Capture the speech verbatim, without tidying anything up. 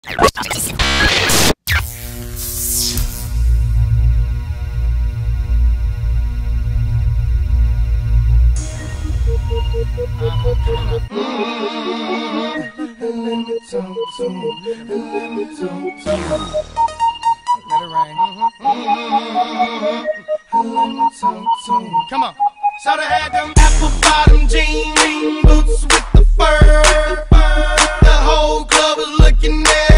Come on. So they had them apple bottom jean boots with the fur. The whole club was looking at